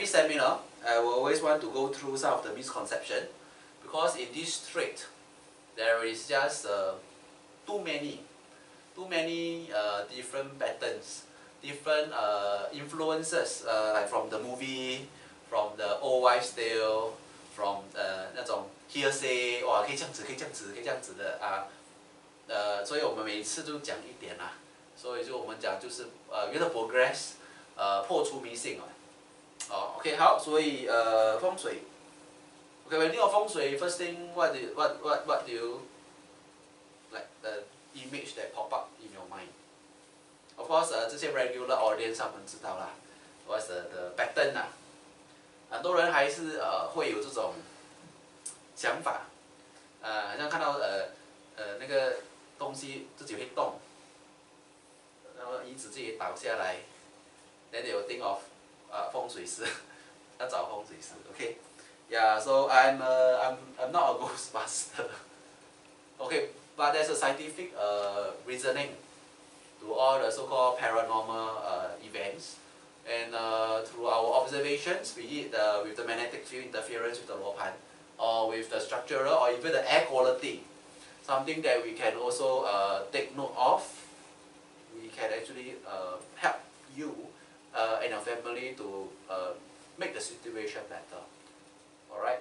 every seminar, I will always want to go through some of the misconception, because in this street, there is just too many different patterns, different influences, like from the movie, from the old wives' tale, from 那种 hearsay， 哇，可以这样子，可以这样子，可以这样子的啊，所以我们每次都讲一点啦，所以就我们讲就是为了 progress， 破除迷信啊。哦 ，OK 好，所以风水 ，OK，when you think of 风水 ，first thing what do you like the image that pop up in your mind? Of course， 这些 regular audience 他们知道啦 ，what's the pattern 啊？很多人还是会有这种想法，好像看到那个东西自己会动，然后椅子自己倒下来 ，then they will think of 风水师，要找风水师 ，OK？ Yeah, so I'm not a ghostbuster. Okay, but there's a scientific reasoning to all the so-called paranormal events, and through our observations, be it with the magnetic field interference with the lopan, or with the structural, or even the air quality, something that we can also take note of. We can actually help you and your family to make the situation better. Alright,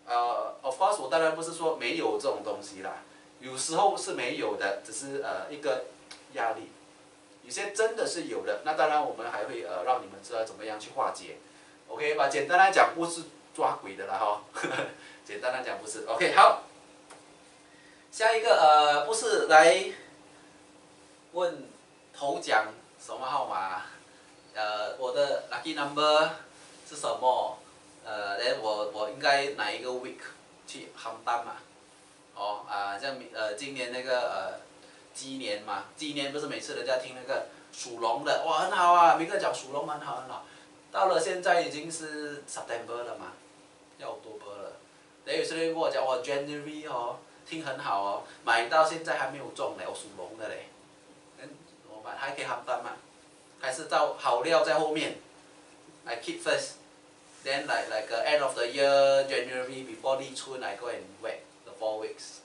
of course， 我当然不是说没有这种东西啦，有时候是没有的，只是一个压力。有些真的是有的，那当然我们还会让你们知道怎么样去化解。OK， 把简单来讲不是抓鬼的啦哈，简单来讲不是。OK， 好，下一个不是来问头奖什么号码，我的 lucky number 是什么我应该哪一个 week 去航单嘛？哦像今年那个鸡年嘛，鸡年不是每次人家听那个属龙的，哇很好啊，每个人讲属龙很好很好。到了现在已经是 September 了嘛，要 October 了。等有些人跟我讲，哇 January 哦，听很好哦，买到现在还没有中嘞，我属龙的嘞，怎么办？还可以航单嘛？还是到好料在后面 ？I keep first. Then like end of the year January before 立春 I go and wait the 4 weeks。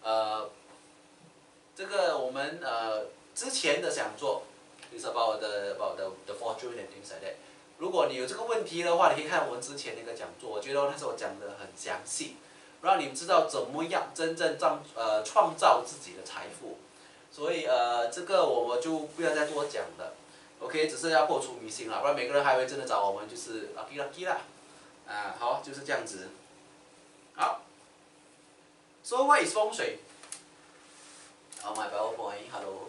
这个我们之前的讲座 is about the fortune and things like that。如果你有这个问题的话，你可以看我们之前那个讲座，我觉得那时候讲得很详细，让你们知道怎么样真正创造自己的财富。所以这个我就不要再多讲了。OK， 只是要破除迷信了，不然每个人还会真的找我们，就是 lucky 啦，好，就是这样子。好 ，So what is 风水？Oh my PowerPoint, hello.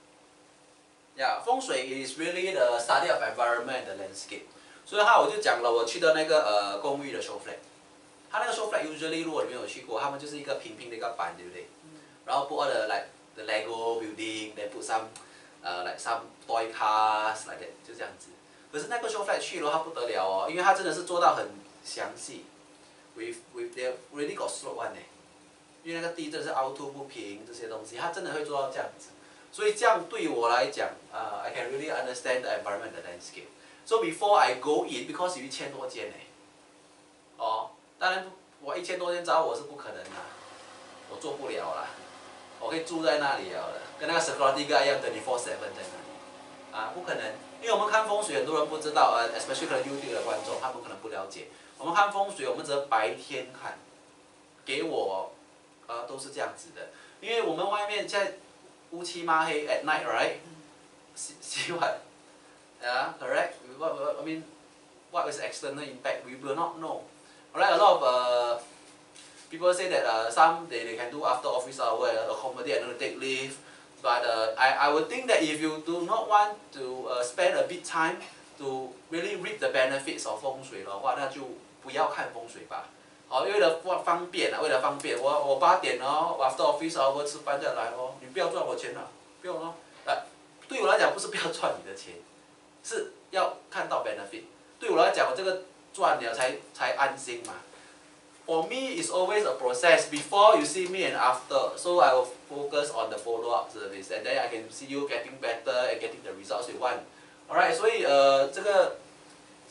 Yeah, 风水 is really the study of environment and the landscape. 所以我就讲了，我去的那个公寓的 show flat， 它那个 show flat usually 如果你没有去过，他们就是一个平平的一个板，对不对？然后 put all the like the Lego building, then put some like some toy cars like that， 就这样子。可是那个 show flat 去了，它不得了哦，因为它真的是做到很详细 ，with they really got slope one 呢。因为那个地真的是凹凸不平这些东西，它真的会做到这样子。所以这样对我来讲，I can really understand the environment, the landscape. So before I go in, because 有1000多间呢，哦，当然我1000多间找我是不可能的，我做不了啦。我可以住在那里了的，跟那个 security guard 一样24/7在那里，不可能，因为我们看风水，很多人不知道，especially 可能 YouTube 的观众，他们可能不了解。我们看风水，我们只能白天看，给我，都是这样子的，因为我们外面现在乌漆嘛黑 at night, right? See what? Yeah, correct. I mean, what is external impact? We will not know. Alright, a lot of people say that some they can do after office hour, accommodate and take leave. But I would think that if you do not want to spend a bit time to really reap the benefits of 风水的话，那就不要看风水吧。好，为了方便为了方便，我8点哦 ，after office hour 吃饭再来哦，你不要赚我钱了，不用哦。对我来讲不是不要赚你的钱，是要看到 benefit。对我来讲，我这个赚了才安心嘛。For me, it's always a process. Before you see me and after, so I will focus on the follow-up service, and then I can see you getting better and getting the results you want. Alright, 所以这个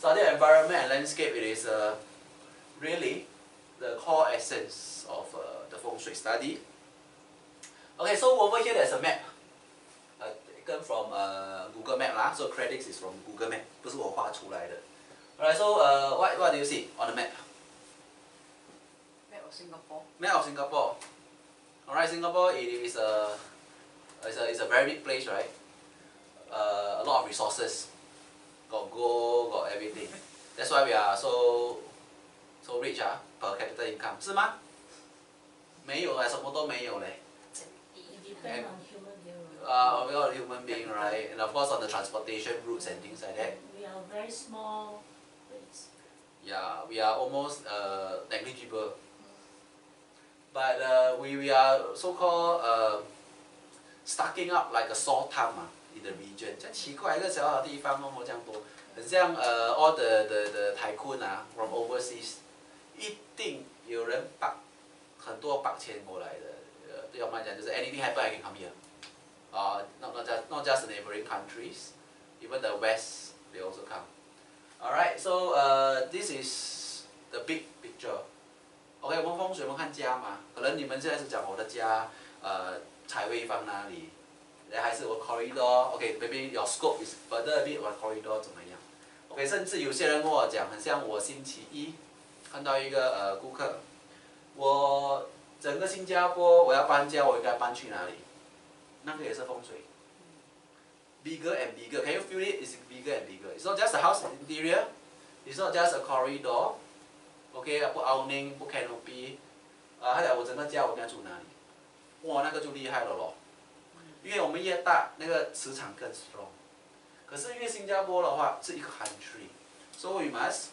study environment and landscape, it is really the core essence of the Feng Shui study. Okay, so over here there's a map. Taken from Google Map lah. So credits is from Google Map, 不是我画出来的。Alright, so what do you see on the map? Map of Singapore. Map of Singapore. Alright, Singapore it is it's a very big place, right? A lot of resources. Got gold, got everything. That's why we are so rich per capita income. 是吗？没有什么都没有嘞。 It depends on human being. We are human being, right? And of course on the transportation routes and things like that. We are very small place. Yeah, we are almost negligible. But we are so-called stacking up like a sore thumb in the region. 这奇怪，一个小小地方那么这样多，很像all the tycoon from overseas， 一定有人把很多把钱过来的。对我们来讲就是 anything happen I can come here. Not just the neighboring countries, even the West they also come. Alright, so this is the big picture. OK， 我们风水我们看家嘛，可能你们现在是讲我的家，财位放哪里，还是我 corridor。OK，maybe your scope is further a bit， 我 corridor 怎么样 ？OK， 甚至有些人跟我讲，很像我星期一看到一个顾客，我整个新加坡我要搬家，我应该搬去哪里？那个也是风水。Bigger and bigger. Can you feel it? It's bigger and bigger. It's not just the house interior. It's not just a corridor. OK， 不 awning， 不 canopy。还有我整个家我应该住哪里？哇，那个就厉害了咯。因为我们越大，那个磁场更 strong。可是因为新加坡的话是一个 country，so we must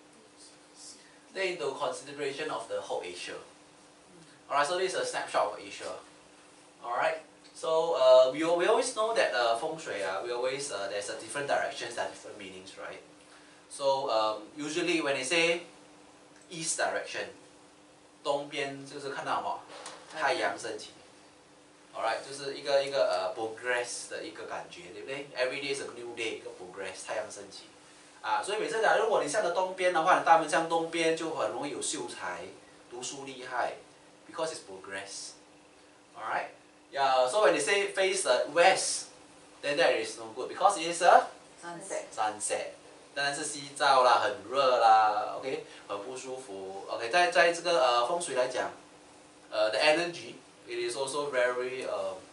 take into consideration of the whole Asia. Alright, so this is a snapshot of Asia. Alright. So we always know that Feng Shui, we always there's a different directions, there are different meanings, right? So usually when they say east direction， 东边就是看到什么？太阳升起。Alright， 就是一个progress 的一个感觉，对不对 ？Every day is a new day， 一个 progress， 太阳升起。所以每次讲，如果你向着东边的话，你大门向东边就很容易有秀才，读书厉害 ，because it's progress. Alright. Yeah, so when they say face the west, then that is no good because it is a sunset. 当然是西照啦，很热啦 ，OK， 很不舒服 ，OK， 在这个风水来讲，the energy it is also very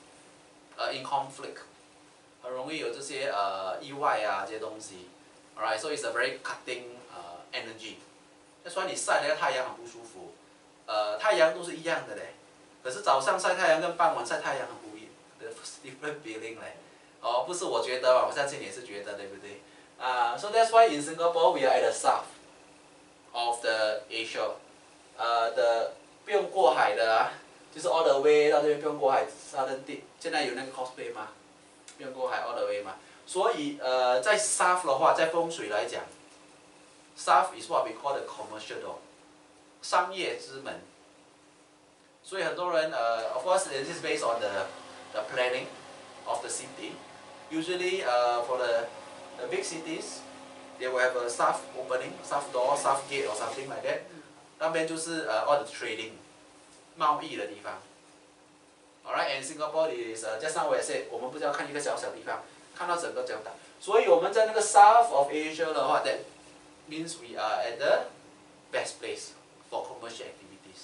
in conflict， 很容易有这些意外这些东西 ，alright， so it's a very cutting energy。That's why 你晒那个太阳很不舒服，太阳都是一样的嘞。可是早上晒太阳跟傍晚晒太阳很不一样 ，different feeling 嘞。不是我觉得，我相信你也是觉得，对不对？So that's why in Singapore we are at the south of the Asia. 不用过海的就是 all the way 到这边不用过海 ，Southern Deep。现在有那个 cosplay 吗？不用过海 all the way 嘛。所以在 south 的话，在风水来讲 ，south is what we call the commercial door， 商业之门。所以很多人of course it is based on the planning of the city. Usually for the big cities, they will have a south opening, south door, south gate or something like that. 那边就是all the trading, 贸易的地方。Alright, and Singapore is just now I said 我们不是要看一个小小地方，看到整个这样大。所以我们在那个 south of Asia 的话 ，that means we are at the best place for commercial activities.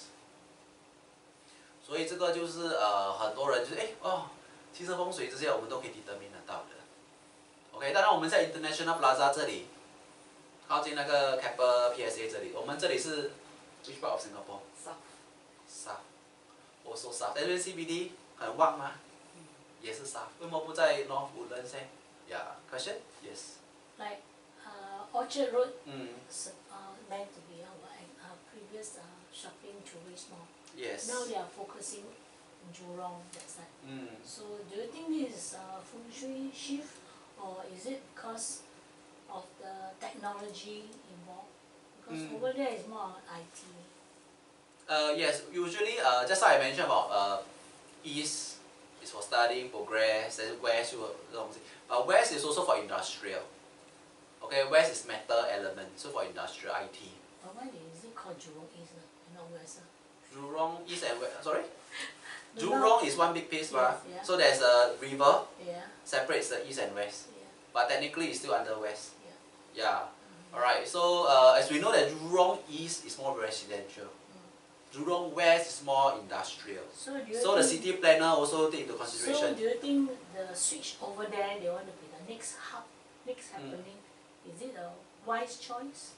所以这个就是很多人就是其实风水这些我们都可以 determine 得到的。OK， 当然我们在 International Plaza 这里，靠近那个 Keppel PSA 这里，我们这里是 which part of Singapore? South. Also South. 在这边 CBD 很旺吗？也是 South。为什么不在 North Woodlands 呢 ？Yeah. Question? Yes. Like Orchard Road. Meant to be our previous shopping tourist mall. Yes. Now they are focusing in Jurong that side. So do you think this is a feng shui shift, or is it because of the technology involved? Because over there is more on IT. Yes. Usually, just like I mentioned about east is for studying, progress, and west 这种东西。West is also for industrial. Okay, west is metal element, so for industrial IT. But why is it called Jurong East and not West? Jurong East and West, sorry? The Jurong is one big piece, yes, yeah. So there's a river, Yeah. separates the east and west. Yeah. But technically it's still under west. Yeah. Yeah. Alright, so as we know that Jurong East is more residential. Jurong West is more industrial. So the city planner also take into consideration. So do you think the switch over there, they want to be the next hub, next happening? Is it a wise choice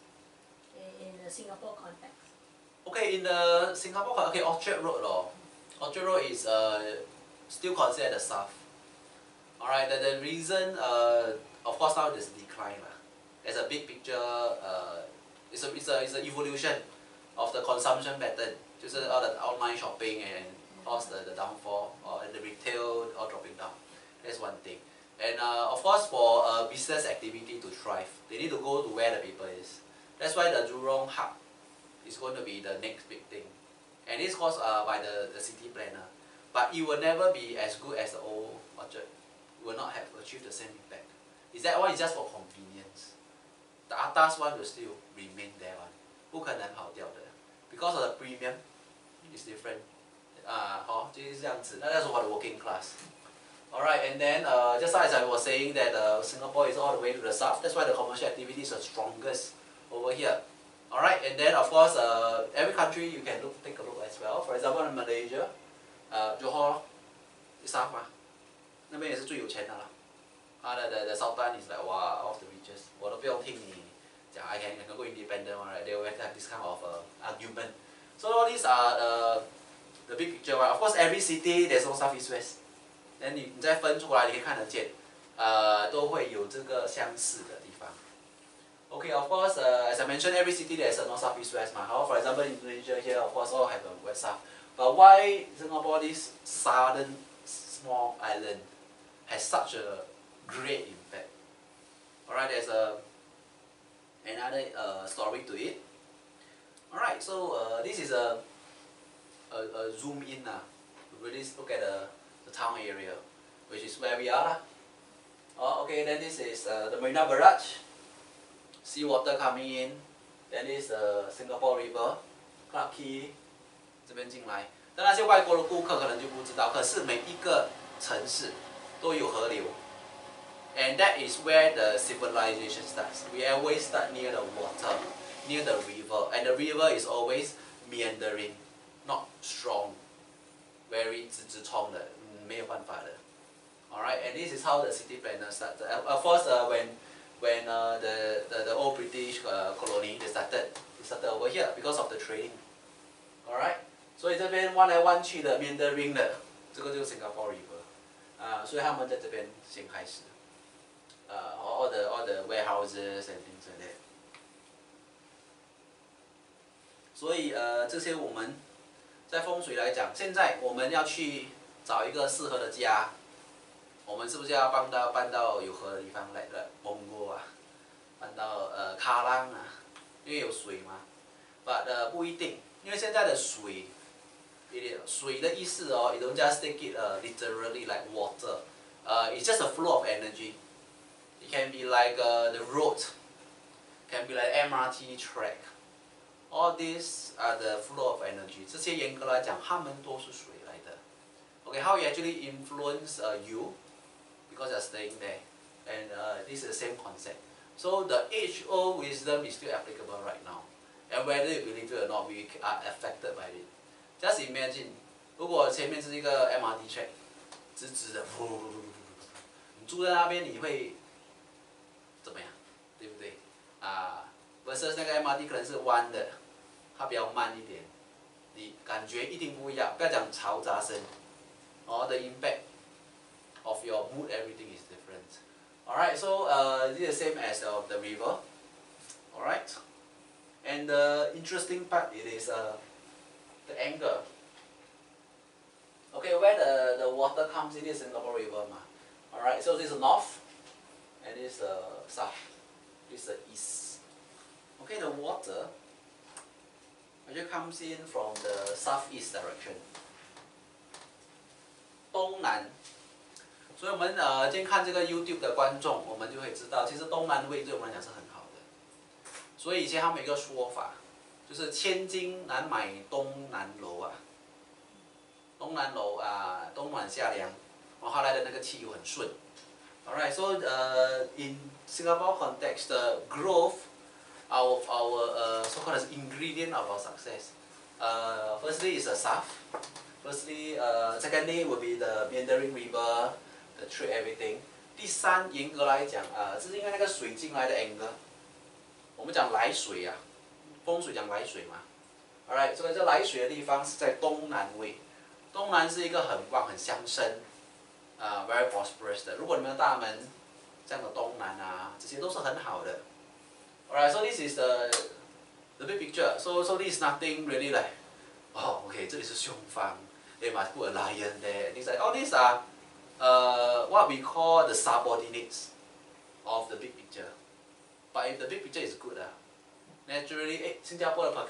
in the Singapore context? Okay, in the Singapore, okay, Orchard Road Orchard Road is still considered the south. Alright, the reason, of course now there's decline. There's a big picture, it's an evolution of the consumption pattern. 就是all the online shopping and cause the downfall, and the retail all dropping down. That's one thing. And of course for business activity to thrive, they need to go to where the people is. That's why the Jurong hub is going to be the next big thing. And it's caused by the city planner. But it will never be as good as the old Orchard. It will not have achieved the same impact. Is that one is just for convenience. The atas one will still remain there one. 不可能跑掉的。Because of the premium is different. 就是这样子。That's for the working class. Alright, and then just as I was saying that Singapore is all the way to the south. That's why the commercial activity is the strongest over here. Alright, and then of course every country you can take a look as well. For example, in Malaysia, Johor is south 嘛，那边也是最有钱的啦。the Sultan is like wow, off the riches. 我都不用听你讲 I can go independent one, right? They will have this kind of argument. So all these are the big picture, right? Of course, every city there's no south east west. Then 你再分出来，你可以看得见，都会有这个相似的地方。Okay, of course, as I mentioned, every city there's a north, south, east, west. For example, in Indonesia here, of course, all have a west, south. But why Singapore, this southern small island, has such a great impact? Alright, there's another story to it. Alright, so this is a zoom in. Really look at the town area, which is where we are. Okay, then this is the Marina Barrage. Sea water coming in. Then this is the Singapore River, Clarke Quay 这边进来。但那些外国的顾客可能就不知道，可是每一个城市都有河流。And that is where the civilization starts. We always start near the water, near the river, and the river is always meandering, not strong, very 直冲的，没有办法的。Alright, and this is how the city planner started. Of course, when the old British colony they started over here because of the trading. Alright, 所以这边弯来弯去的 meandering 的，这个就是 Singapore River. 所以他们在这边先开始。all the warehouses and things like that. 所以这些我们在风水来讲，现在我们要去找一个适合的家，我们是不是要搬到有河的地方来的蒙古啊，搬到喀浪啊，因为有水嘛。But 不一定，因为现在的水的意思you don't just take it literally like water. It's just a flow of energy. It can be like the road, can be like MRT track. All these are the flow of energy. 这些严格来讲，它们都是水来的。Okay, how it actually influence you because you're staying there, and this is the same concept. So the age-old wisdom is still applicable right now, and whether you believe it or not, we are affected by it. Just imagine, 如果前面是一个 MRT track， 直直的，你住在那边你会怎么样？对不对？versus 那个 MRT 可能是弯的，它比较慢一点，你感觉一定不一样。不要讲嘈杂声，the impact of your mood, everything is different. Alright, so this is the same as the river. Alright, and the interesting part it is the angle. Okay, where the water comes in is Singapore River Alright, so this is north, and this is south. This is the east. Okay, the water actually comes in from the southeast direction. 东南所以我们今天看这个 YouTube 的观众，我们就会知道，其实东南位对我们来讲是很好的。所以以前他们有一个说法，就是千金难买东南楼啊，东南楼啊，冬暖夏凉，然后它来的那个气又很顺。Alright, so in Singapore context, the growth of our so-called as ingredient of our success. Firstly is the south. Firstly, secondly will be the Mandarin River, the trade everything. 第三，严格来讲，这是因为那个水进来的 angle。我们讲来水啊，风水讲来水嘛。Alright， 所以这来水的地方是在东南位。东南是一个很旺、很乡绅。very prosperous 的。如果你们的大门这样的东南啊，这些都是很好的。Alright, so this is the big picture. So this is nothing really like, oh, okay, 这里是凶方 ，they must put a lion there. Things like all these are what we call the subordinates of the big picture. But if the big picture is good, naturally, 新加坡的 per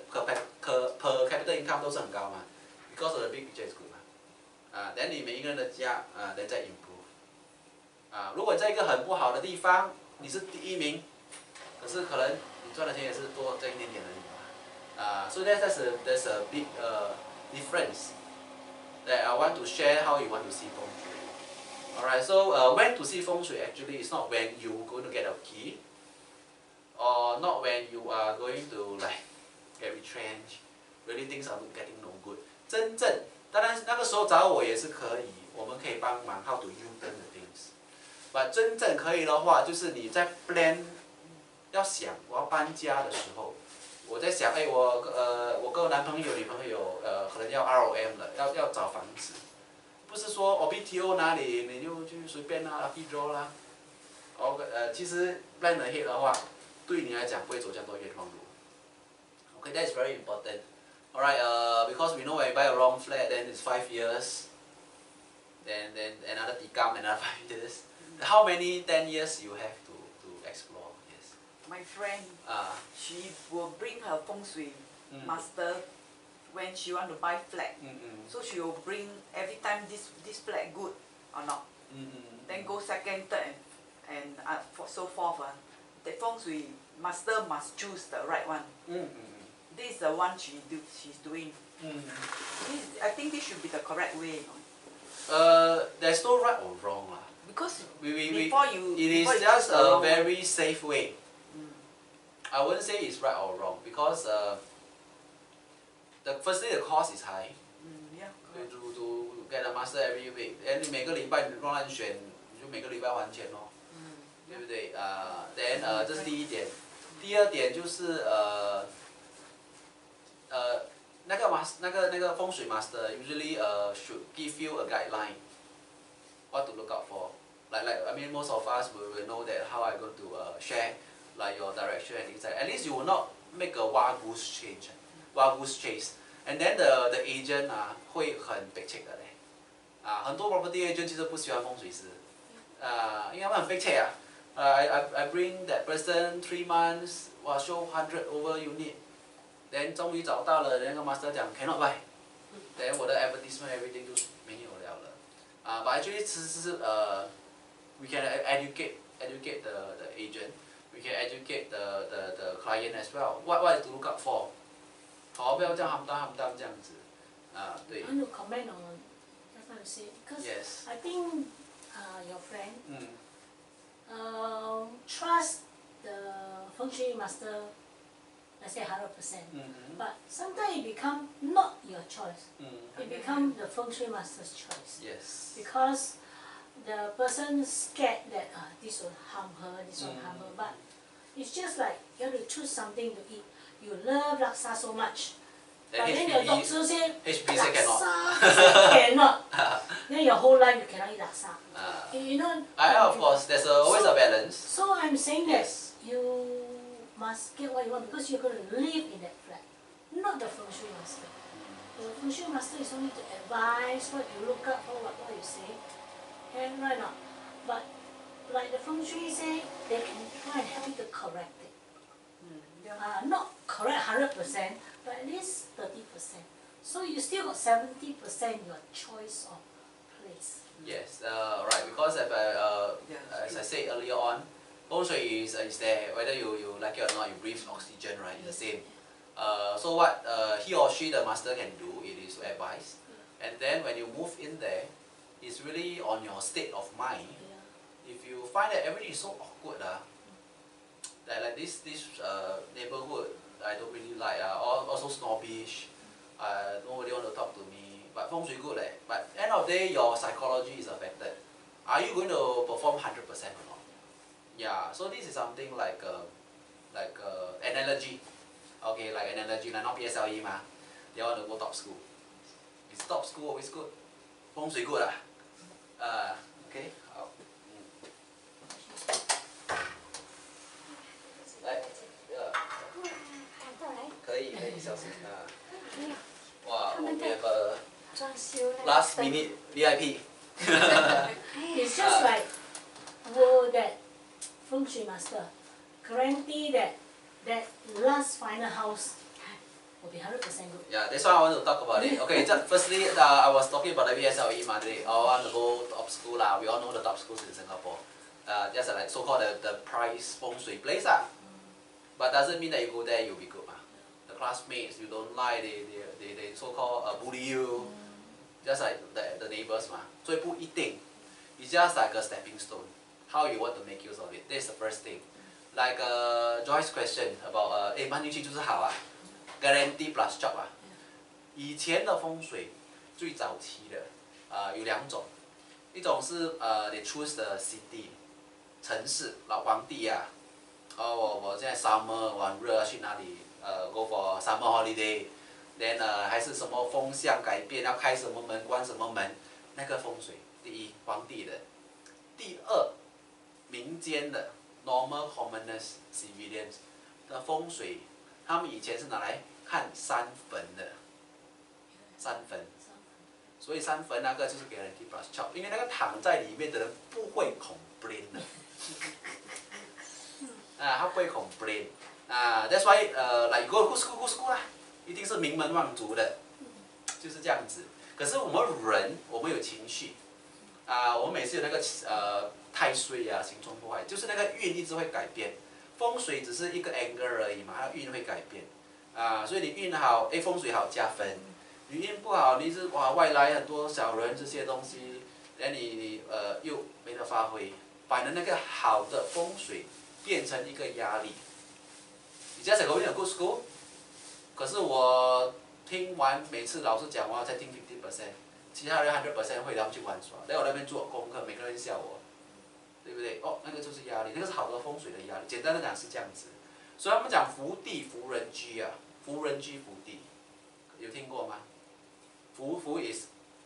capita income 都是很高嘛 ，because of the big picture is good. then 你每一个人的家then 再 improve。如果你在一个很不好的地方，你是第一名，可是可能你赚的钱也是多这一点点而已嘛。so there's a big difference that I want to share how you want to see Feng Shui. Alright, so when to see Feng Shui actually is not when you going to get a key, or not when you are going to like get retrenched, really things are getting no good. 真正当然，那个时候找我也是可以，我们可以帮忙 how to U-turn the things。But 真正可以的话，就是你在 plan 要想我要搬家的时候，我在想，我跟我男朋友、女朋友，可能要 ROM 了，要找房子，不是说我 BTO 哪里你就去随便啦 ，lucky draw 啦。其实 plan ahead 的话，对你来讲不会走这样多冤枉路。Okay, that's very important. Alright, because we know when you buy a wrong flat, then it's 5 years. Then another tikam, another 5 years. How many 10 years you have to explore? Yes. My friend, she will bring her feng shui master when she want to buy flat. So she will bring every time this flat good or not. Then go second, third, and so forth. The feng shui master must choose the right one. This is the one she's doing. I think this should be the correct way. There's no right or wrong. Because it is just a very safe way. I wouldn't say it's right or wrong because firstly the cost is high. To get a master every week, and 你每个礼拜你乱选，你就每个礼拜还钱咯，对不对？then 这是第一点，第二点就是那个风水 master usually should give you a guideline what to look out for. Like I mean most of us will know that how I'm going to share like your direction and things like that. At least you will not make a wild goose chase. And then the agent 会很 big check 的嘞。很多 property agent 其实不喜欢风水师，因为他们很 big check I bring that person 3 months, show 100 over unit. Then 终于找到了，那个 master 讲 cannot buy。Then 我的 advertisement everything 就没有了了。But actually 其实是we can educate the agent, we can educate the client as well. What is to look out for? 好，不要这样ham dam 这样子。对。 I want to comment on just what you said because I think your friend trust the feng shui master. Let's say 100%. But sometimes it become not your choice. It become the feng shui master's choice. Yes. Because the person scared that this will harm her, this will harm her. But it's just like you have to choose something to eat. You love laksa so much. But then your doctor say laksa cannot. Then your whole life you cannot eat laksa. You know. Of course, there's always a balance. So I'm saying that you must get what you want because you're going to live in that flat, not the feng shui master. The feng shui master is only to advise what you look up for, what you say, and right now. But like the feng shui say, they can try and help you to correct it. Not correct 100%, but at least 30%. So you still got 70% your choice of place. Yes, right. Because as I said earlier on, Feng Shui is there. Whether you like it or not, you breathe oxygen, right? It's the same. So what he or she, the master, can do, it is to advise. And then when you move in there, it's really on your state of mind. If you find that everything is so awkward, like this neighborhood, I don't really like, also snobbish. Nobody want to talk to me. But Feng Shui good, but end of the day, your psychology is affected. Are you going to perform 100% or not? Yeah. So this is something like analogy. Okay, like analogy, like not PSLE ma. They want to go top school. Is top school always good? Feng Shui good okay. 好。来，可以小心啊。哇，我们有last minute VIP. It's just like will that Feng Shui master guarantee that last final house will be 100% good. Yeah, that's why I want to talk about it. Okay, firstly, I was talking about the VSLE today. I want to go top school We all know the top schools in Singapore. Just like so-called the prize Feng Shui place But doesn't mean that you go there you'll be good The classmates you don't like, they so-called bully you. Just like the neighbors So it 不一定 It's just like a stepping stone. How you want to make use of it. That's the first thing. Like Joyce's question about 搬进去就是好Guarantee plus job 以前的风水最早期的有两种，一种是they choose the city 城市老皇帝我现在 summer 我很热要去哪里go for summer holiday then 还是什么风向改变要开什么门关什么门那个风水第一皇帝的，第二民间的 normal commoners civilians 的风水，他们以前是拿来看山坟的，山坟，所以山坟那个就是 guarantee plus chop， 因为那个躺在里面的人不会 complain 的，他不会 complain that's why like you go school 一定是名门望族的，就是这样子。可是我们人，我们有情绪我们每次有那个太岁刑冲破坏，就是那个运一直会改变。风水只是一个 angle 而已嘛，它运会改变所以你运好，风水好加分。你运不好，你是外来很多小人这些东西，你又没得发挥，反而那个好的风水变成一个压力。你just going to good school， 可是我听完每次老师讲完，我才听50%，其他人100% 会他们去玩耍，在我那边做功课，每个人笑我。对不对？那个就是压力，那个是好的风水的压力。简单的讲是这样子，所以他们讲福地福人居福人居福地，有听过吗？福 is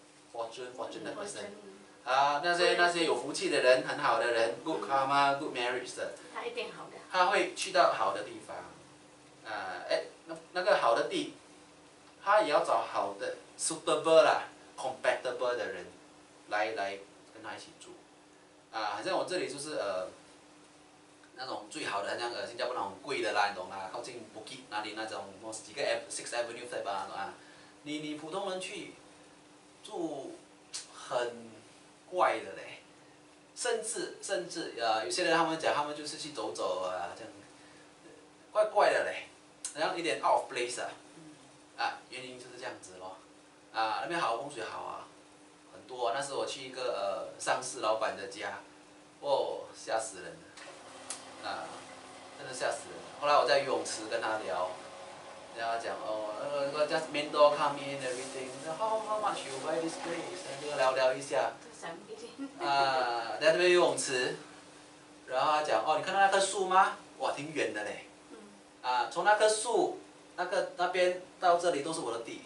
fortunate person 那些有福气的人，很好的人 ，good karma good marriage 的， 他一定好的。 他会去到好的地方那个好的地，他也要找好的 suitable compatible 的人来跟他一起住。好像我这里就是那种最好的，好像新加坡那种贵的你懂靠近 Bukit 哪里那种几个 6 Avenue 对吧你普通人去住很怪的嘞，甚至有些人他们讲他们就是去走走这样，怪怪的嘞，好像有点 out of place 原因就是这样子咯那边好风水好很多那时候我去一个上市老板的家，吓死人了真的吓死人了。后来我在游泳池跟他聊，然后他讲just main door come in everything how much you buy this place， 聊一下在那边游泳池，然后他讲你看到那棵树吗？哇，挺远的嘞从那棵树那边到这里都是我的地。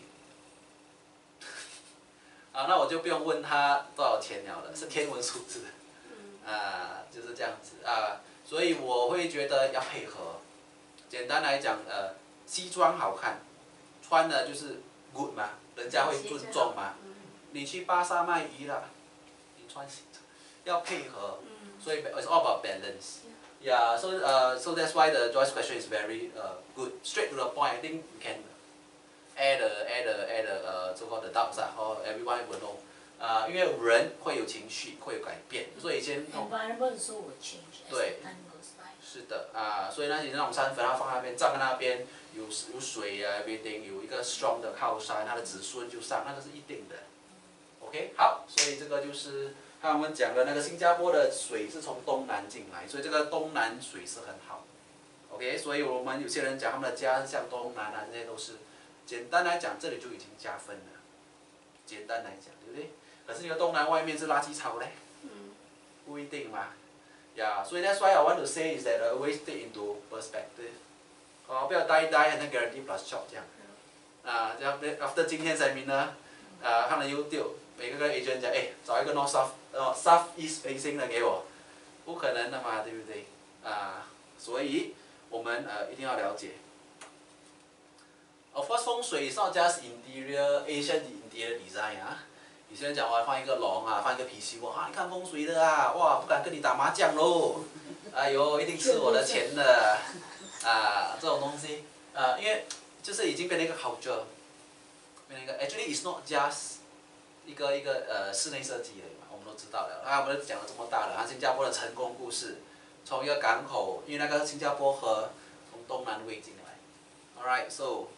那我就不用问他多少钱了，是天文数字就是这样子所以我会觉得要配合。简单来讲，西装好看，穿的就是 good 嘛，人家会尊重嘛。你去巴沙卖鱼了，你穿西装要配合，所以 it's all about balance. Yeah, so that's why the Joyce question is very good, straight to the point. I think we can add so-called the doubts or everyone will know 因为人会有情绪，会有改变，所以以前 environment also will change as 对 time goes by. 是的所以那些那种山坟，它放那边站在那边，有水啊 ，everything 有一个 strong 的靠山，他的子孙就上，那个是一定的。OK， 好，所以这个就是他们讲的那个新加坡的水是从东南进来，所以这个东南水是很好。OK， 所以我们有些人讲他们的家是向东南啊，这些都是简单来讲，这里就已经加分了。简单来讲，对不对？可是你的东南外面是垃圾槽嘞，不一定嘛。所以 that's why I want to say is that always take into perspective。不要呆呆，很像 guarantee plus shot 这样。after 今天 seminar， 看了 YouTube， 每个 agent 讲，找一个 north south east facing 的给我，不可能的嘛，对不对？所以我们一定要了解。Of course， 风水 is not just interior Asian interior design 有些人讲我放一个龙放一个貔貅你看风水的哇，不敢跟你打麻将喽，哎呦，一定吃我的钱的这种东西因为就是已经变成一个 culture， 变成一个 actually it's not just 一个室内设计而已嘛，我们都知道了我们讲了这么大了新加坡的成功故事，从一个港口，因为那个新加坡河从东南汇进来 ，alright so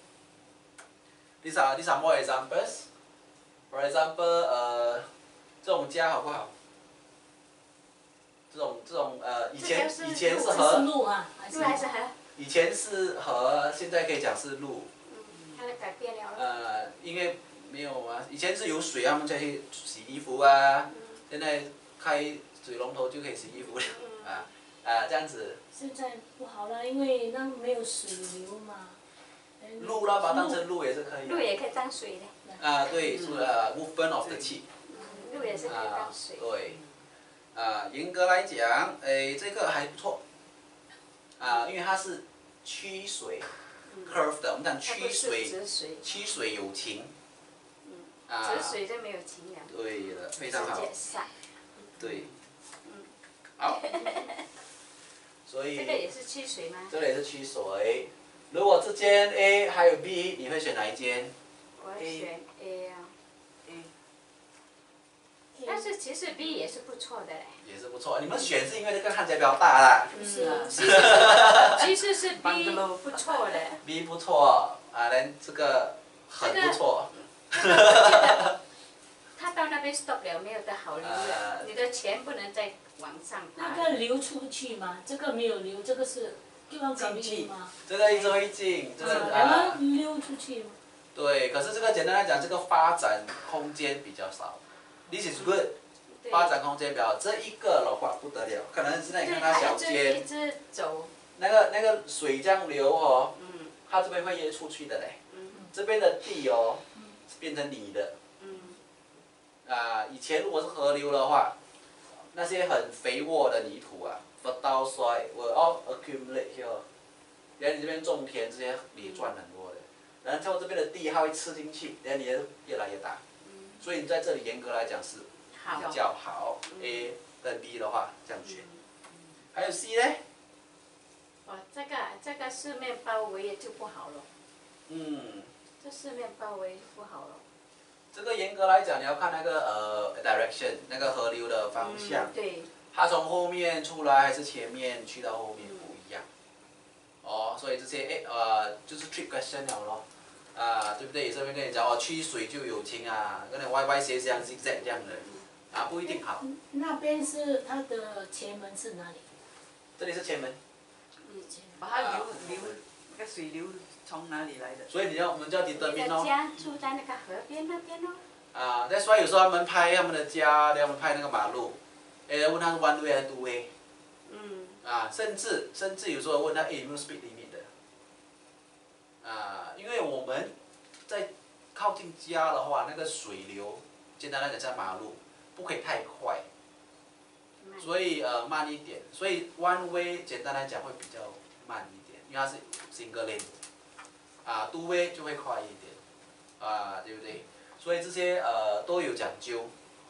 these are more examples。For example， 这种家好不好？这种以前是河，以前是河，现在可以讲是路。 它的改变了。 因为没有以前是有水，他们才去洗衣服现在开水龙头就可以洗衣服了这样子。 现在不好了，因为那没有水流嘛。 路把它当成路也是可以。 路也可以当水的。 对，是movement of the qi。 路也是可以当水。 对。严格来讲，这个还不错。因为它是曲水 ，curve 的，我们讲曲水有情。 直水就没有情了。 对的，非常好。对。好。所以。 这个也是曲水吗？ 这个也是曲水。如果之间 A 还有 B， 你会选哪一间？ 我选 A 但是其实 B 也是不错的嘞。 也是不错，你们选是因为这个看起来比较大啦。 其实是 B 不错的。 B 不错这个很不错。 他到那边 stop 了，没有得好流了，你的钱不能再往上爬。 那个流出去嘛，这个没有流，这个是地方隔壁吗？ 这个一直会进，这个流出去。 对，可是这个简单来讲，这个发展空间比较少。This is good， 发展空间比较好。这一个的话不得了，可能现在你看它小间， 一直走， 那个水这样流它这边会淹出去的嘞。这边的地变成你的。以前如果是河流的话，那些很肥沃的泥土fertile soil will all accumulate here。然后你这边种田，这些也赚很多的。然后这边的地它会吃进去，然后你的越来越大。所以你在这里严格来讲是比较好。A 跟 B 的话这样选。还有 C 呢？ 这个四面包围就不好了。这四面包围不好了。 这个严格来讲，你要看那个direction， 那个河流的方向。 对。 它从后面出来还是前面去到后面不一样。所以这些就是 trick question 了咯。对不对？这边跟你讲曲水就有情跟那歪歪斜斜 zigzag 这样的不一定好。 那边是它的前门是哪里？ 这里是前门。 把它那个水流从哪里来的？ 所以我们就要 determine 你的家住在那个河边那边 that's why 有时候他们拍他们的家，他们拍那个马路，问他是 one way 还是 two way。甚至有时候问他有没有 speed limit 的。因为我们在靠近家的话，那个水流，简单来讲像马路，不可以太快，所以慢一点。所以 one way 简单来讲会比较慢一点，因为它是 single lane。two way 就会快一点，对不对？所以这些都有讲究，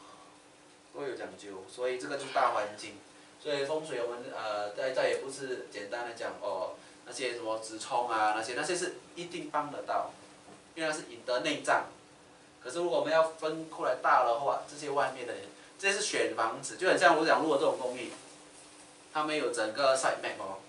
所以这个就是大环境。所以风水我们再也不是简单的讲那些什么直冲那些是一定帮得到，因为它是引得内脏， 可是如果我们要分过来大的话，这些外面的人，这是选房子，就很像我讲，如果这种公寓，他们有整个 site map 哦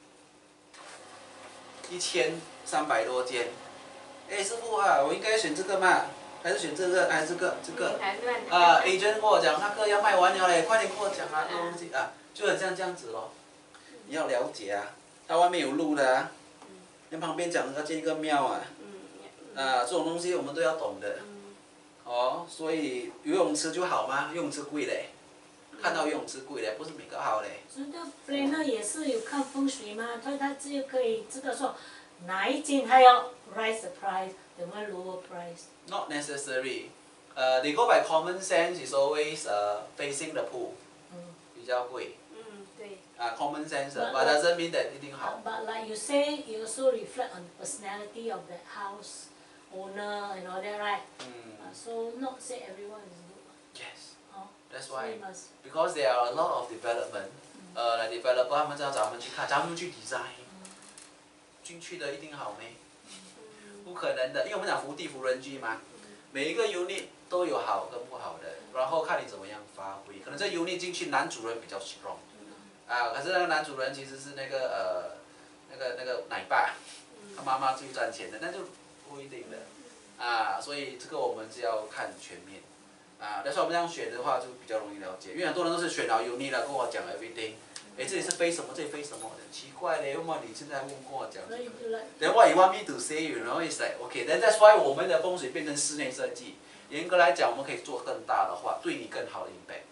，1300多间。哎，师傅啊，我应该选这个吗？还是选这个？还是这个？这个？啊 ，agent 跟我讲那个要卖完了嘞，快点跟我讲啊，这东西啊，就很像这样子咯。你要了解啊，它外面有路的啊，跟旁边讲要建一个庙啊，啊，这种东西我们都要懂的。哦，所以游泳池就好吗？游泳池贵嘞，看到游泳池贵嘞，不是每个好嘞。 这个 planner 也是有看风水嘛，他只有可以知道说哪一间他要 rise the price， 有没有 lower price。 Not necessary. They go by common sense. Is always facing the pool. 比较贵。 对。 common sense, but doesn't mean that 一定好。 But like you say, you also reflect on the personality of that house owner and all that, right? So not say everyone is good. Yes. Oh, That's so why. you must. Because there are a lot of development. like developer 他们就要找我们去看，找我们去 design。进去的一定好没？不可能的，因为我们讲福地福人居嘛。每一个 unit 都有好跟不好的，然后看你怎么样发挥。可能这 unit 进去男主人比较 strong， 可是那个男主人其实是那个奶爸，他妈妈最赚钱的，那就不一定的。所以这个我们是要看全面。但是我们这样选的话就比较容易了解，因为很多人都是选好 unit 了，跟我讲 everything。这里是飞什么，这里飞什么，很奇怪嘞，为什么你现在跟我讲这个 ？Then what you want me to say, you know, it's like okay. Then that's why 我们的风水变成室内设计。严格来讲，我们可以做更大的话，对你更好的 impact。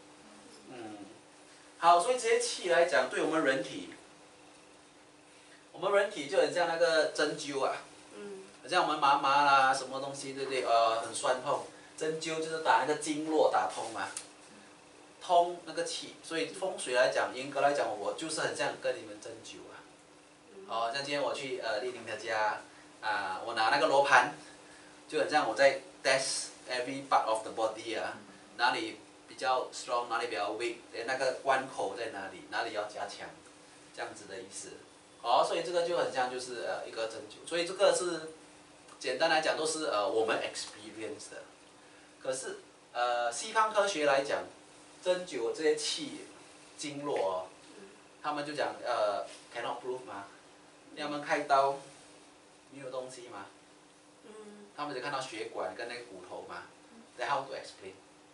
好，所以这些气来讲，对我们人体，我们人体就很像那个针灸啊，很像我们麻麻啦，什么东西，对不对？很酸痛，针灸就是打那个经络打通嘛。通那个气，所以风水来讲，严格来讲，我就是很像跟你们针灸啊。像今天我去丽玲的家，我拿那个罗盘，就很像我在 test every part of the body 啊，哪里比较 strong， 哪里比较 weak， 那个关口在哪里，哪里要加强，这样子的意思。所以这个就很像就是一个针灸，所以这个是简单来讲都是我们 experience 的。可是西方科学来讲。针灸这些气、经络他们就讲cannot prove 嘛，要么开刀没有东西嘛，他们只看到血管跟那个骨头嘛，then how to explain？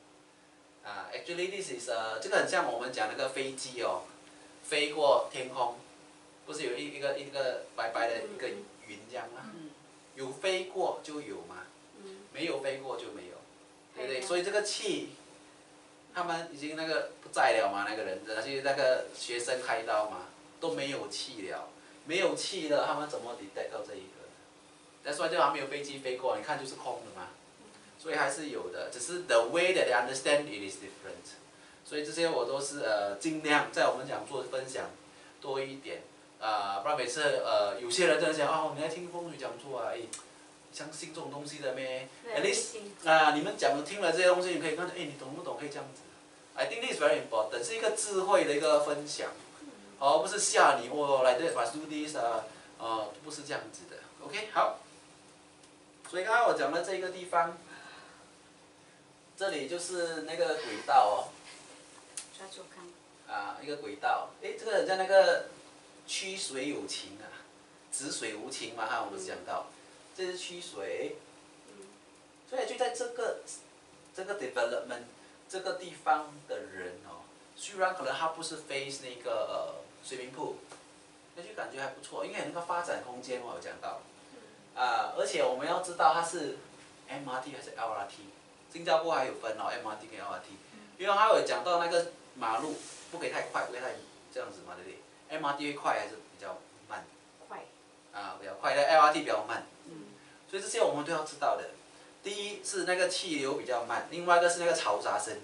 actually this is 这个很像我们讲那个飞机飞过天空，不是有一个白白的一个云这样吗？有飞过就有嘛，没有飞过就没有，对不对？所以这个气。他们已经那个不在了嘛，那个人，去那个学生开刀嘛，都没有气了，没有气了，他们怎么 detect 到这一个？但是就还没有飞机飞过，你看就是空的嘛，所以还是有的，只是 the way that they understand it is different。所以这些我都是尽量在我们讲座分享多一点，不然每次有些人真的讲你在听风水讲座啊，相信这种东西的咩 ？At least 你们讲听了这些东西，你可以看，你懂不懂？可以这样子。I think this is very important， 是一个智慧的一个分享，不是吓你来这 must do this 不是这样子的。OK， 好。所以刚刚我讲的这个地方，这里就是那个轨道抓住看。 一个轨道，这个很像那个曲水有情啊，止水无情嘛，我们讲到，这是曲水，所以就在这个 development。这个地方的人虽然可能他不是 face 那个swimming pool， 那就感觉还不错，因为有那个发展空间我有讲到，而且我们要知道它是 MRT 还是 LRT， 新加坡还有分MRT 跟 LRT， 因为他有讲到那个马路不可以太快，不可以太这样子嘛，对不对 ？MRT 会快还是比较慢？ 快。 比较快，但 LRT 比较慢。所以这些我们都要知道的。第一是那个气流比较慢，另外一个是那个嘈杂声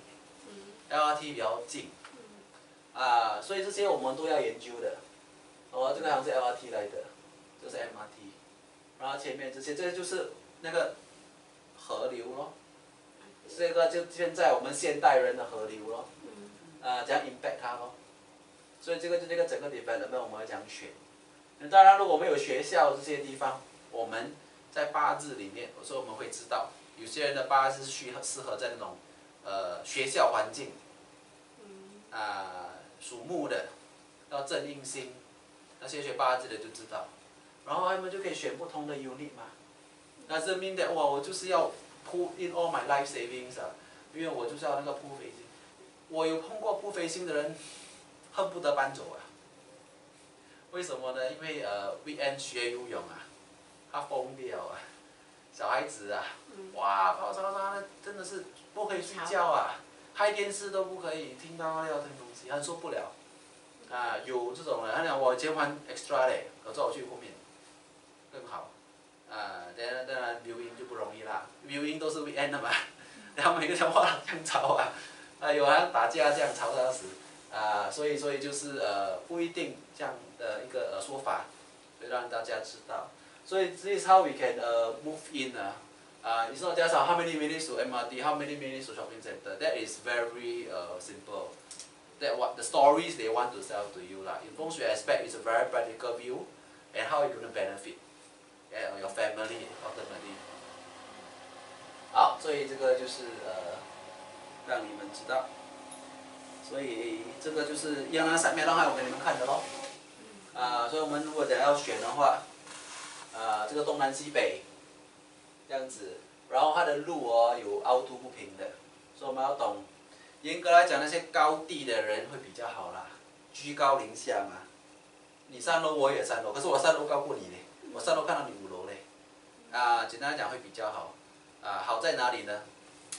，LRT 比较近，所以这些我们都要研究的。这个好像是 LRT 来的，这是 MRT， 然后前面这些，这就是那个河流咯，这个就现在我们现代人的河流咯，怎样 impact 它咯，所以这个就这个整个 development 我们要怎样选。当然，如果我们有学校这些地方，我们在八字里面，有时候我们会知道有些人的八字是适合在那种学校环境，属木的，要正印星，那些学八字的就知道，然后他们就可以选不同的 unit 嘛。那这 mean that 哇，我就是要 put in all my life savings 啊，因为我就是要那个铺飞星。我有碰过铺飞星的人，恨不得搬走啊。为什么呢？因为weekend 学游泳啊，他疯掉啊，小孩子啊，哇，跑操场真的是不可以睡觉啊，开电视都不可以，听到要听东西，他受不了。有这种人，他讲我以前还 extra 嘞，我叫我去后面更好。当然留音就不容易啦，留音都是 weekend 的嘛，然后每个讲话这样吵啊，有好像打架这样吵得要死。所以就是不一定这样的一个说法，会让大家知道。所以 this is how we can move in it's not just how many minutes to MRT, how many minutes to shopping center. That is very simple. That what the stories they want to sell to you lah. In Feng Shui aspect, it's a very practical view, and how you're gonna benefit your family ultimately. 好，所以这个就是让你们知道。所以这个就是一样的闪面让我给你们看的咯。所以我们如果想要选的话，这个东南西北这样子，然后它的路有凹凸不平的，所以我们要懂。严格来讲，那些高地的人会比较好啦，居高临下嘛。你3楼我也3楼，可是我3楼高过你嘞，我3楼看到你5楼嘞。简单来讲会比较好。好在哪里呢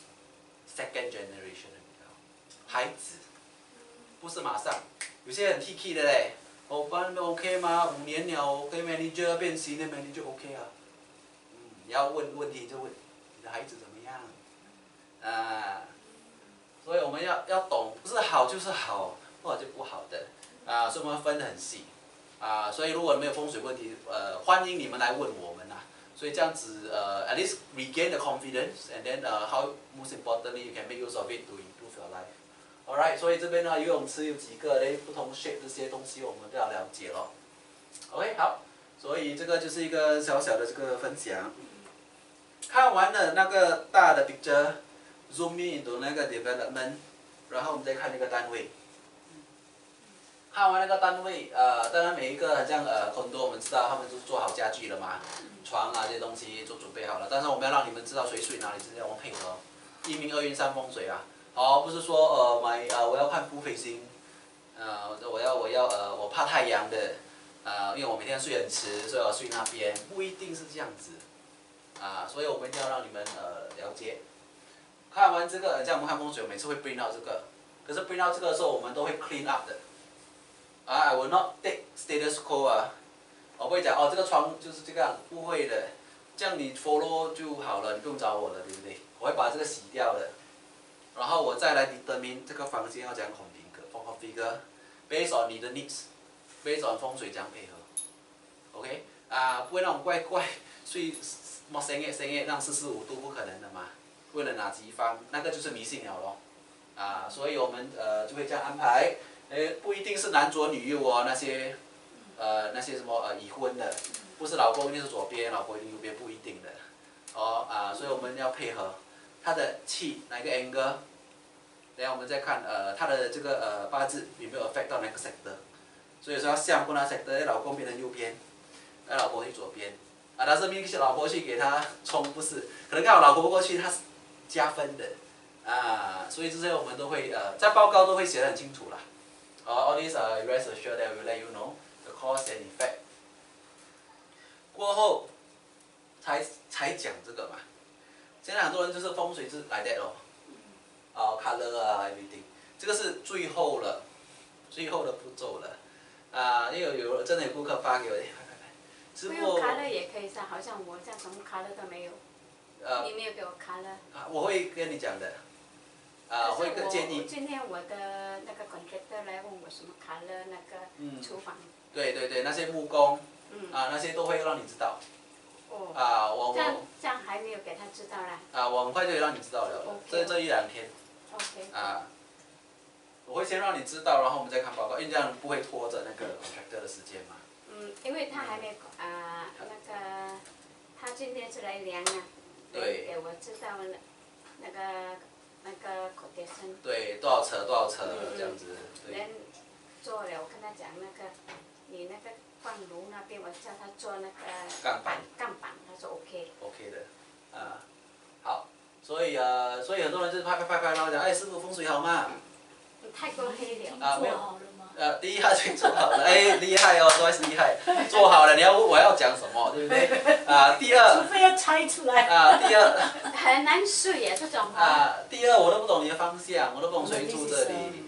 ？Second generation 的比较好，孩子。不是马上，有些很 T K 的嘞，我班 OK 吗？5年了 OK manager 变形的 manager OK 啊。你要问问题就问，你的孩子怎么样？所以我们要懂，不是好就是好，不好就不好的。所以我们分得很细。所以如果没有风水问题，欢迎你们来问我们啊。所以这样子at least regain the confidence and then how most importantly you can make use of it to improve your life. Alright， 所以这边呢游泳池有几个嘞不同 shape 这些东西我们都要了解咯。OK， 好，所以这个就是一个小小的这个分享。看完了那个大的 picture，zoom in into 那个 development， 然后我们再看那个单位。看完那个单位，当然每一个好像condo我们知道他们都做好家具了嘛，床这些东西都准备好了，但是我们要让你们知道谁睡哪里，这样我们配合，1命2运3风水啊。不是说我要看不飞星，我怕太阳的，因为我每天睡很迟，所以我睡那边，不一定是这样子，所以我们一定要让你们了解。看完这个，像我们看风水，我每次会 bring out 这个，可是 bring out 这个的时候，我们都会 clean up 的。I will not take status quo 我不会讲这个床就是这样，不会的，这样你 follow 就好了，你不用找我了，对不对？我会把这个洗掉的。然后我再来 determine 这个房间要怎样 configure based on 你的 needs，based on 风水怎样配合 ，OK， 不会那种怪睡什么深夜让45度不可能的嘛，为了哪几方，那个就是迷信了咯，所以我们就会这样安排，不一定是男左女右那些什么已婚的，不是老公一定是左边，老婆一定右边，不一定的，所以我们要配合。他的气哪一个 angle， 然后我们再看他的这个八字有没有 affect 到哪个 sector， 所以说要向过那 sector， 老公变成右边，老婆去左边，但是明老婆去给他冲不是，可能刚好老婆过去他是加分的，所以这些我们都会在报告都会写得很清楚啦。All these rest assured that we will let you know the cause and effect。过后才讲这个嘛。现在很多人就是风水是来 that 咯，color everything， 这个是最后的步骤了，因为有真的有顾客发给我，师傅。 不用 color 也可以是，好像我这样什么 color 都没有，你没有给我 color。 我会跟你讲的，会建议。 今天我的那个 contractor 来问我什么 color 那个厨房。 对，那些木工，那些都会让你知道。 这样还没有给他知道啦。 我很快就会让你知道了，这1-2天。 OK。 我会先让你知道，然后我们再看报告，因为这样不会拖着那个 contractor 的时间嘛。 因为他还没那个，他今天是来量啊， 对。 给我知道那个quotation。 对，多少尺多少尺这样子。对。 人做了，我跟他讲你那个放炉那边，我叫他做那个杠板， 他说 OK。 OK 的，好，所以很多人就是拍，然后讲，哎，师傅风水好吗？ 太过黑了。 没有。 做好了吗？ 第一他已经做好了，哎，厉害哦，说还是厉害，做好了，我要讲什么，对不对？第二。 除非要猜出来。 第二。 很难睡耶，这种。 第二我都不懂你的方向，我都不懂谁住这里。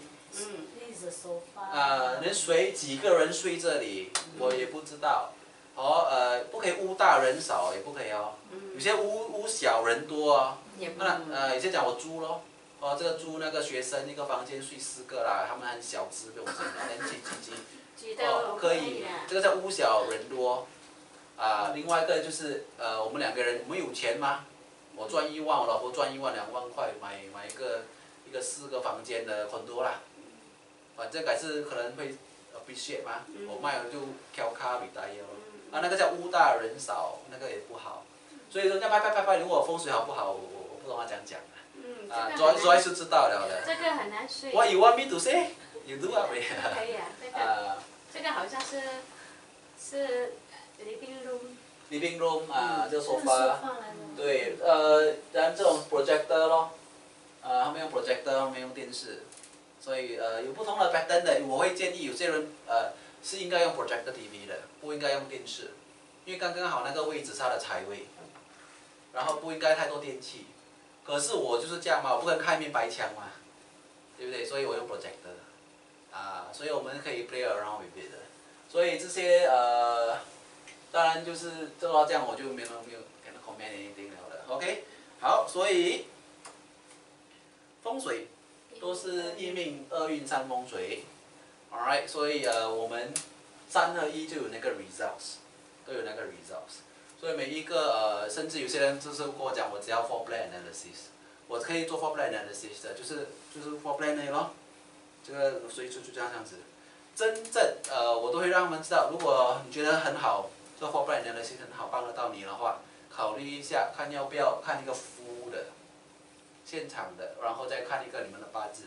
连几个人睡这里，我也不知道。不可以屋大人少，也不可以哦。有些屋小人多哦。有些讲我租咯。这个租那个学生一个房间睡4个啦，他们很小资，不用钱的，连挤。不可以，这个叫屋小人多。另外一个就是我们2个人，我们有钱吗？我赚1万，我老婆赚1万2万块，买一个4个房间的condo啦。反正改是可能会appreciate 嘛，我卖了就挑卡比大咯。那个叫屋大人少，那个也不好。所以人家拍，如果风水好不好，我不懂他讲。做就知道了的。 这个很难睡。 What you want me to say? You do it. 可以这个好像是 living room。living room 就沙发。对，然后这种 projector 咯，他们用 projector， 他们用电视，所以有不同的 pattern 的，我会建议有些人是应该用 projector TV 的，不应该用电视，因为刚刚好那个位置是它的财位，然后不应该太多电器。可是我就是这样嘛，我不可能开一面白墙嘛，对不对？所以我用 projector， 所以我们可以 play around with it 的。所以这些当然就是做到这样，我就没有跟他 comment anything 了的。OK， 好，所以风水都是一命2运3风水 ，alright， 所以我们3和1就有那个 results， 都有那个 results。所以每一个甚至有些人就是跟我讲，我只要 floor plan analysis， 我可以做 floor plan analysis 的，就是 floor plan 那咯，这个所以就这样子。真正我都会让他们知道，如果你觉得很好，做 floor plan analysis 很好，帮得到你的话，考虑一下，看要不要看一个full的现场的，然后再看一个你们的八字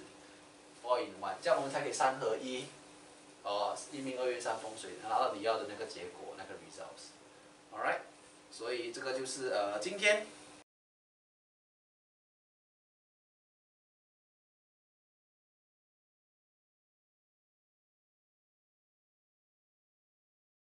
all in one， 这样我们才可以3合1，一命2运3风水，拿到你要的那个结果，那个 results。Alright。所以这个就是今天